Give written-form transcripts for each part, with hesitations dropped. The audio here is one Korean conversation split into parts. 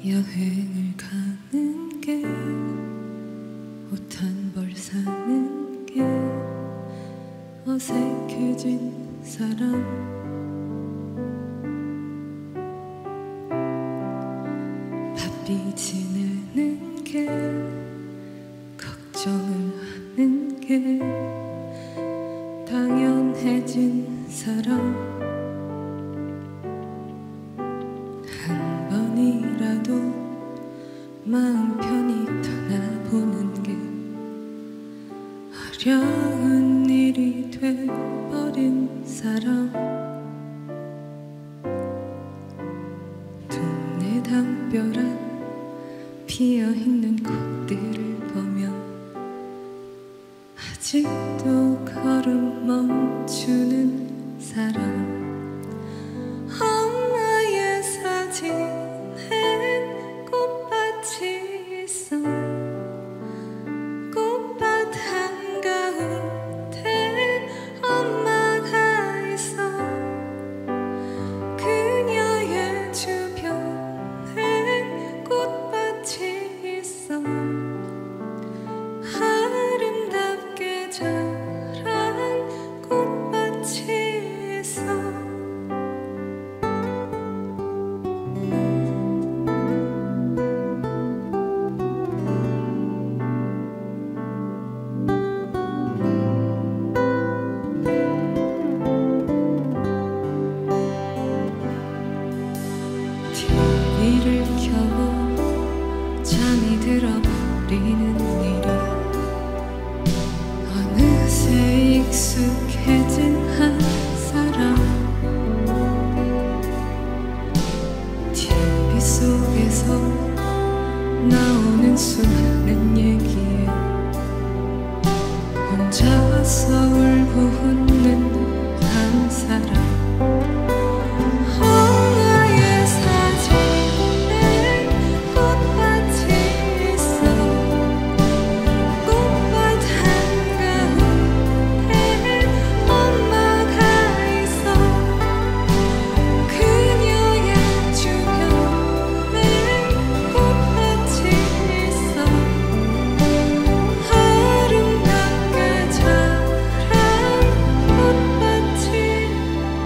여행을 가는 게 옷 한 벌 사는 게 어색해진 사람 바삐 지내는 게 걱정을 하는 게 당연해진 사람 한 번이라도 마음 편히 떠나보는 게 어려운 일이 돼버린 사람 동네 담벼락 피어있는 꽃들을 보면 아직도 걸음 멈추는 사람 엄마의 사진엔 꽃밭이 있어 꽃밭 한가운데 엄마가 있어 그녀의 주변엔 꽃밭이 있어 아름답게 자란 꽃밭이 있어 TV를 켜고 잠이 들어버리는 일이 어느새 익숙해진 한 사람 TV 속에서 나오는 수많은 얘기에 혼자서 울고 웃는 한 사람 엄마의 사진엔 꽃밭이 있어 꽃밭 한가운데 엄마가 있어 그녀의 주변엔 꽃밭이 있어 아름답게 자란 꽃밭이 있어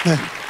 네.